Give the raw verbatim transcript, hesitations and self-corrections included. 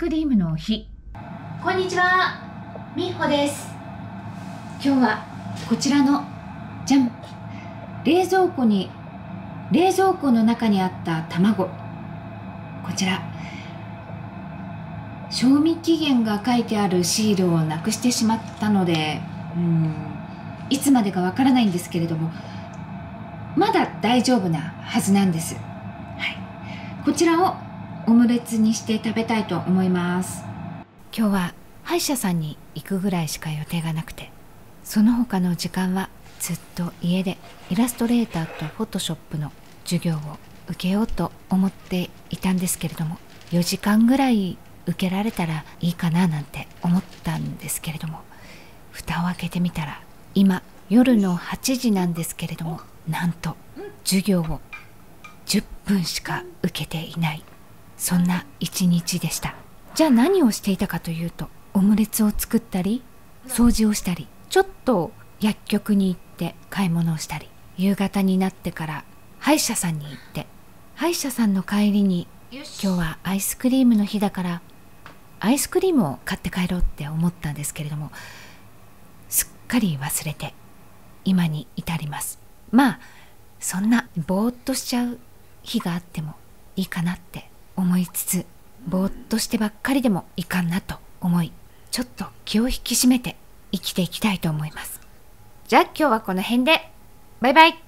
クリームの日。 こんにちは、みっほです。 今日はこちらのじゃん、冷蔵庫に冷蔵庫の中にあった卵、こちら賞味期限が書いてあるシールをなくしてしまったので、うーんいつまでかわからないんですけれども、まだ大丈夫なはずなんです。はい、こちらをオムレツにして食べたいと思います。今日は歯医者さんに行くぐらいしか予定がなくて、その他の時間はずっと家でイラストレーターとフォトショップの授業を受けようと思っていたんですけれども、よじかんぐらい受けられたらいいかななんて思ったんですけれども、蓋を開けてみたら今夜のはちじなんですけれども、なんと授業をじゅっぷんしか受けていない、そんな一日でした。じゃあ何をしていたかというと、オムレツを作ったり掃除をしたり、ちょっと薬局に行って買い物をしたり、夕方になってから歯医者さんに行って、歯医者さんの帰りに今日はアイスクリームの日だからアイスクリームを買って帰ろうって思ったんですけれども、すっかり忘れて今に至ります。まあそんなぼーっとしちゃう日があってもいいかなって思いつつ、ぼーっとしてばっかりでもいかんなと思い、ちょっと気を引き締めて生きていきたいと思います。じゃあ今日はこの辺で、バイバイ。